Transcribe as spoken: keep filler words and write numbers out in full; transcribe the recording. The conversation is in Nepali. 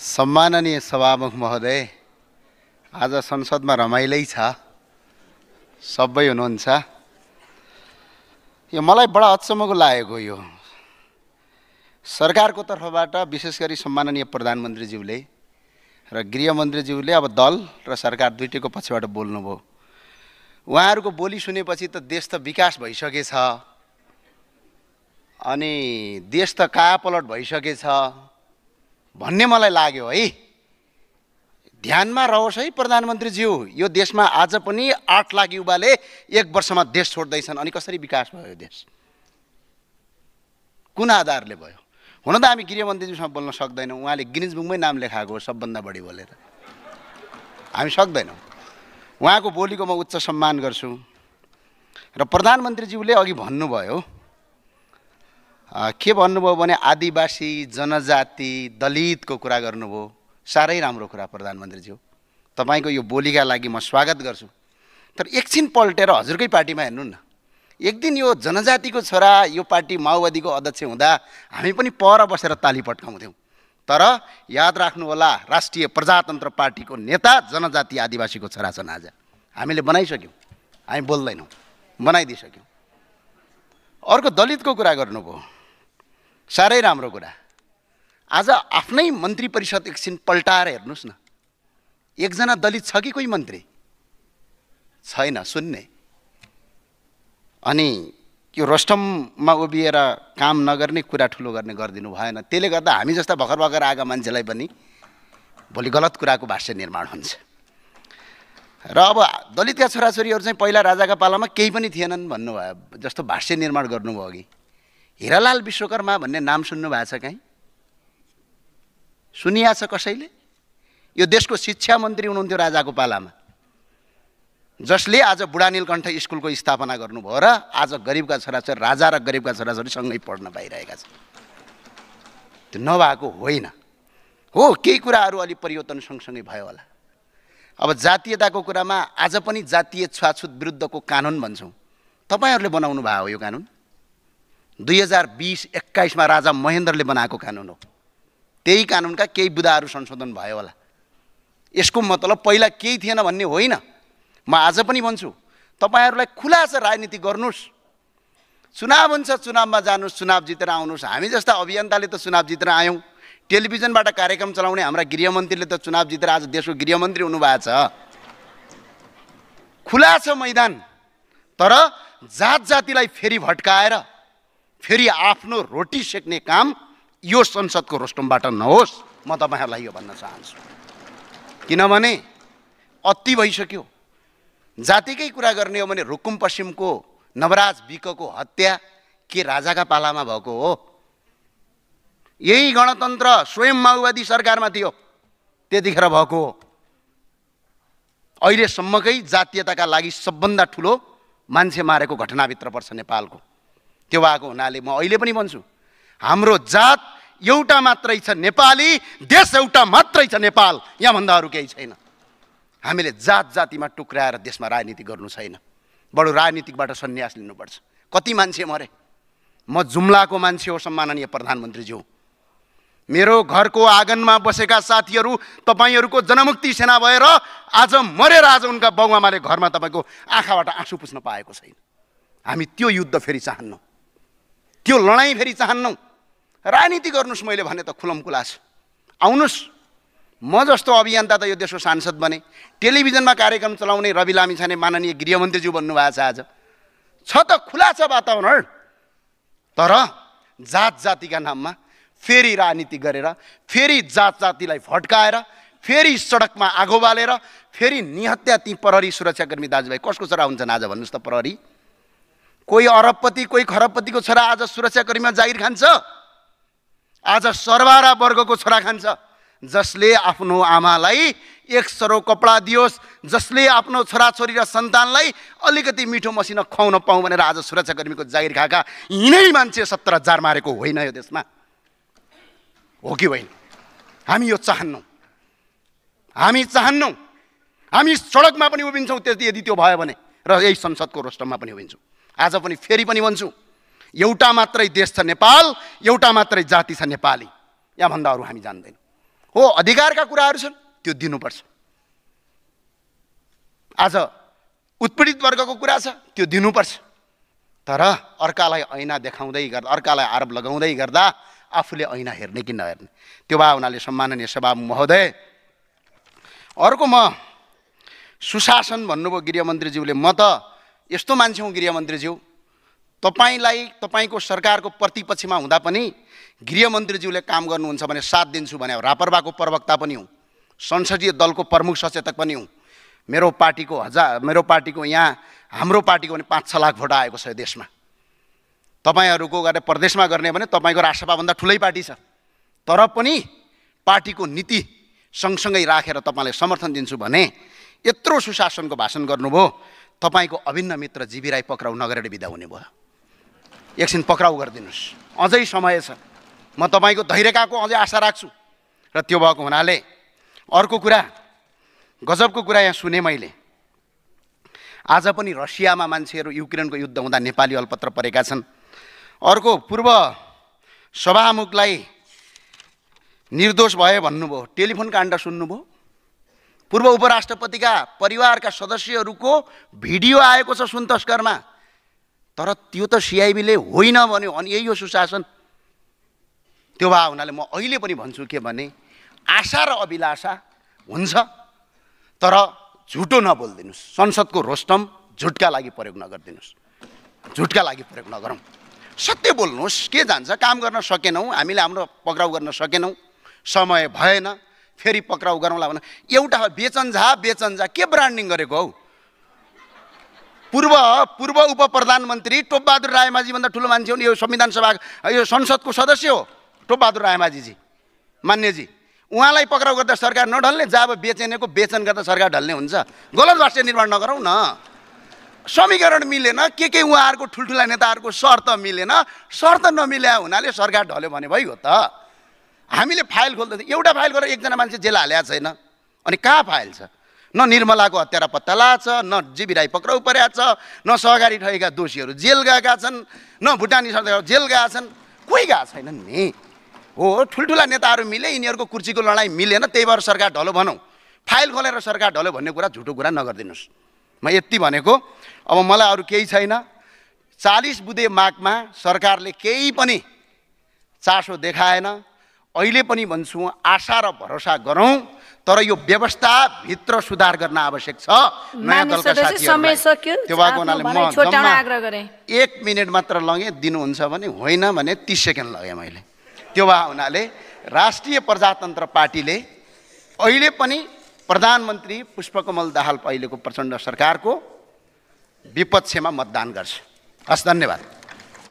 सम्माननीय सभामुख महोदय, आज संसदमा रमाइलै छ, सबै हुनुहुन्छ। यो मलाई बडा अचम्मको लागेको यो सरकारको तर्फबाट विशेष गरी सम्माननीय प्रधानमन्त्रीज्यूले र गृहमन्त्रीज्यूले अब दल र सरकार दुईटैको पछिबाट बोल्नुभयो। उहाँहरूको बोली सुनेपछि त देश त विकास भइसकेछ अनि देश त कायापलट भइसकेछ भन्ने मलाई लाग्यो है। ध्यानमा रहोस् है प्रधानमन्त्रीज्यू, यो देशमा आज पनि आठ लाख युवाले एक वर्षमा देश छोड्दैछन् अनि कसरी विकास भयो देश, कुन आधारले भयो? हुन त हामी गृहमन्त्रीज्यूसँग बोल्न सक्दैनौँ, उहाँले गिनिज बुकमै नाम लेखाएको हो सबभन्दा बढी बोलेर, हामी सक्दैनौँ। उहाँको बोलीको म उच्च सम्मान गर्छु। र प्रधानमन्त्रीज्यूले अघि भन्नुभयो, के भन्नुभयो भने आदिवासी, जनजाति, दलितको कुरा गर्नुभयो। साह्रै राम्रो कुरा प्रधानमन्त्रीज्यू, तपाईँको यो बोलीका लागि म स्वागत गर्छु। तर एकछिन पल्टेर हजुरकै पार्टीमा हेर्नु न, एक दिन यो जनजातिको छोरा यो पार्टी माओवादीको अध्यक्ष हुँदा हामी पनि पर बसेर ताली पट्काउँथ्यौँ। तर याद राख्नु होला, राष्ट्रिय प्रजातन्त्र पार्टीको नेता जनजाति आदिवासीको छोरा छन्। आज हामीले बनाइसक्यौँ, हामी बोल्दैनौँ, बनाइदिइसक्यौँ। अर्को दलितको कुरा गर्नुभयो, साह्रै राम्रो कुरा। आज आफ्नै मन्त्री परिषद एकछिन पल्टाएर हेर्नुहोस् न, एकजना दलित छ कि कोही मन्त्री छैन, सुन्ने। अनि यो रोस्टममा उभिएर काम नगर्ने कुरा ठुलो गर्ने गरिदिनु भएन। त्यसले गर्दा हामी जस्ता भर्खर भर्खर आएका मान्छेलाई पनि भोलि गलत कुराको भाष्य निर्माण हुन्छ। र अब दलितका छोराछोरीहरू चाहिँ पहिला राजाका पालामा केही पनि थिएनन् भन्नुभयो जस्तो भाष्य निर्माण गर्नुभयो। अघि हिरालाल विश्वकर्मा भन्ने नाम सुन्नु भएको छ कहीँ? सुनिया छ कसैले? यो देशको शिक्षा मन्त्री हुनुहुन्थ्यो राजाको पालामा, जसले आज बुढा नीलकण्ठ स्कुलको स्थापना गर्नुभयो र आज गरिबका छोराछोरी, राजा र गरिबका छोराछोरी सँगै पढ्न पाइरहेका छन्। त्यो नभएको होइन हो, केही कुराहरू अलि परिवर्तन सँगसँगै भयो होला। अब जातीयताको कुरामा आज पनि जातीय छुवाछुत विरुद्धको कानुन भन्छौँ, तपाईँहरूले बनाउनु भयो हो। यो कानुन दुई हजार बिस एक्काइसमा राजा महेन्द्रले बनाएको कानुन हो। त्यही कानुनका केही बुदाहरू संशोधन भयो होला। यसको मतलब पहिला केही थिएन भन्ने होइन। म आज पनि भन्छु, तपाईँहरूलाई खुला छ, राजनीति गर्नुहोस्, चुनाव हुन्छ चुनावमा जानुहोस्, चुनाव जितेर आउनुहोस्। हामी जस्ता अभियन्ताले त चुनाव जितेर आयौँ, टेलिभिजनबाट कार्यक्रम चलाउने हाम्रा गृहमन्त्रीले त चुनाव जितेर आज देशको गृहमन्त्री हुनुभएको छ। खुला छ मैदान। तर जात जातिलाई फेरि भट्काएर फेरि आफ्नो रोटी सेक्ने काम यो संसदको रोस्टमबाट नहोस्, म तपाईँहरूलाई यो भन्न चाहन्छु। किनभने अति भइसक्यो। जातिकै कुरा गर्ने हो भने रुकुम पश्चिमको नवराज विकको हत्या के राजाका पालामा भएको हो? यही गणतन्त्र स्वयं माओवादी सरकारमा थियो, त्यतिखेर भएको हो। अहिलेसम्मकै जातीयताका लागि सबभन्दा ठुलो मान्छे मारेको घटनाभित्र पर्छ नेपालको। त्यो भएको हुनाले म अहिले पनि भन्छु, हाम्रो जात एउटा मात्रै छ, नेपाली देश एउटा मात्रै छ, नेपाल, यहाँभन्दा अरू केही छैन। हामीले जात जातिमा टुक्राएर देशमा राजनीति गर्नु छैन, बडो राजनीतिकबाट सन्यास लिनुपर्छ। कति मान्छे मरे? म जुम्लाको मान्छे हो सम्माननीय प्रधानमन्त्रीज्यू। मेरो घरको आँगनमा बसेका साथीहरू तपाईँहरूको जनमुक्ति सेना भएर आज मरेर आज उनका बाउआमाले घरमा तपाईँको आँखाबाट आँसु पुस्न पाएको छैन। हामी त्यो युद्ध फेरि चाहन्नौँ, त्यो लडाइँ फेरि चाहन्नौँ। राजनीति गर्नुहोस्, मैले भने त खुलमखुला छ, आउनुहोस्। म जस्तो अभियन्ता त यो देशको सांसद बने, टेलिभिजनमा कार्यक्रम चलाउने रवि लामिछाने माननीय गृहमन्त्रीज्यू भन्नुभएको छ। आज छ त, खुला छ वातावरण। तर जात जातिका नाममा फेरि राजनीति गरेर फेरि जात जातिलाई भड्काएर फेरि सडकमा आगो बालेर फेरि निहत्या ती प्रहरी सुरक्षाकर्मी दाजुभाइ कसको छोरा हुन्छन् आज भन्नुहोस् त? प्रहरी कोही अरबपति कोही खरबपतिको छोरा आज सुरक्षाकर्मीमा जागिर खान्छ, आज सरबारा वर्गको छोरा खान्छ। जसले आफ्नो आमालाई एक सरो कपडा दियोस्, जसले आफ्नो छोराछोरी र सन्तानलाई अलिकति मिठो मसिनो खुवाउन पाउँ भनेर आज सुरक्षाकर्मीको जागिर खाएका यिनै मान्छे सत्तर हजार मारेको होइन यो देशमा? हो कि होइन? हामी यो चाहन्नौँ, हामी चाहन्नौँ। हामी सडकमा पनि उभिन्छौँ त्यति यदि त्यो भयो भने, र यही संसदको रोस्टममा पनि उभिन्छौँ। आज पनि फेरि पनि भन्छु, एउटा मात्रै देश छ नेपाल, एउटा मात्रै जाति छ नेपाली, यहाँभन्दा अरू हामी जान्दैनौँ। हो अधिकारका कुराहरू छन् त्यो दिनुपर्छ। आज उत्पीडित वर्गको कुरा छ त्यो दिनुपर्छ। तर अर्कालाई ऐना देखाउँदै गर्दा अर्कालाई आरोप लगाउँदै गर्दा आफूले ऐना हेर्ने कि नहेर्ने त्यो भए हुनाले सम्माननीय सभामुख महोदय, अर्को म सुशासन भन्नुभयो गृहमन्त्रीज्यूले। म त यस्तो मान्छे हुँ गृहमन्त्रीज्यू, तपाईलाई तपाईको सरकारको प्रतिपक्षमा हुँदा पनि गृहमन्त्रीज्यूले काम गर्नुहुन्छ भने साथ दिन्छु भने रापरबाको प्रवक्ता पनि हुँ, संसदीय दलको प्रमुख सचेतक पनि हुँ। मेरो पार्टीको हजार मेरो पार्टीको यहाँ हाम्रो पार्टीको पनि पाँच छ लाख भोट आएको छ देशमा। तपाईहरूको गरे प्रदेशमा गर्ने भने तपाईको राष्ट्रसभाभन्दा ठुलै पार्टी छ, तर पनि पार्टीको नीति सँगसँगै राखेर तपाईँलाई समर्थन दिन्छु भने यत्रो सुशासनको भाषण गर्नुभयो। तपाईँको अभिन्न मित्र जीवी राई पक्राउ नगरेर बिदा हुने भयो। एकछिन पक्राउ गरिदिनुहोस्, अझै समय छ। म तपाईँको धैर्यताको अझै आशा राख्छु। र त्यो भएको हुनाले अर्को कुरा, गजबको कुरा यहाँ सुने मैले। आज पनि रसियामा मान्छेहरू युक्रेनको युद्ध हुँदा नेपाली अलपत्र परेका छन्। अर्को पूर्व सभामुखलाई निर्दोष भयो भन्नुभयो, टेलिफोन काण्ड सुन्नुभयो? पूर्व उपराष्ट्रपतिका परिवारका सदस्यहरूको भिडियो आएको छ सुन तस्करमा। तर त्यो त सिआइबीले होइन भन्यो, अनि यही हो सुशासन। त्यो भए हुनाले म अहिले पनि भन्छु के भने आशा र अभिलाषा हुन्छ, तर झुटो नबोलिदिनुहोस्। संसदको रोस्टम झुटका लागि प्रयोग नगरिदिनुहोस्, झुटका लागि प्रयोग नगरौँ। सत्य बोल्नुहोस्। के जान्छ, काम गर्न सकेनौँ, हामीले हाम्रो पक्राउ गर्न सकेनौँ, समय भएन, फेरि पक्राउ गरौँला भने एउटा बेचन झा बेचन झा के ब्रान्डिङ गरेको हौ? पूर्व पूर्व उप प्रधानमन्त्री टोपबहादुर रायमाझीभन्दा ठुलो मान्छे हुन्। यो संविधान सभा यो संसदको सदस्य हो टोपबहादुर रायमाझीजी, मान्यजी। उहाँलाई पक्राउ गर्दा सरकार नढल्ने, जब बेचेनेको बेचन गर्दा सरकार ढल्ने हुन्छ? गलत राष्ट्रिय निर्माण नगरौँ न। समीकरण मिलेन, के के उहाँहरूको ठुल्ठुला नेताहरूको शर्त मिलेन, शर्त नमिल्या हुनाले सरकार ढल्यो भने भइगयो त। हामीले फाइल खोल्दै एउटा फाइल गरेर एकजना मान्छे जेल हालेको छैन, अनि कहाँ फाइल छ? न निर्मलाको हत्यारा पत्ता लाएको छ, न जीवी राई पक्राउ परेको छ, न सहकारी ठगेका दोषीहरू जेल गएका छन्, न भुटानी सरकारहरू जेल गएका छन्, कोही गएको छैनन् नि। हो ठुल्ठुला नेताहरू मिले, यिनीहरूको कुर्सीको लडाइँ मिलेन, त्यही भएर सरकार ढल्यो भनौँ। फाइल खोलेर सरकार ढल्यो भन्ने कुरा झुटो कुरा नगरिदिनुहोस्। म यति भनेको। अब मलाई अरू केही छैन। चालिस बुँदे मागमा सरकारले केही पनि चासो देखाएन। अहिले पनि भन्छु, आशा र भरोसा गरौँ, तर यो व्यवस्थाभित्र सुधार गर्न आवश्यक छ। नयाँ दलका साथीहरूलाई त्यो भएको हुनाले म जम्मा एक मिनट मात्र लगेँ, दिनुहुन्छ भने, होइन भने तिस सेकेन्ड लगेँ मैले। त्यो भए हुनाले राष्ट्रिय प्रजातन्त्र पार्टीले अहिले पनि प्रधानमन्त्री पुष्पकमल दाहाल अहिलेको प्रचण्ड सरकारको विपक्षमा मतदान गर्छ। हस्, धन्यवाद।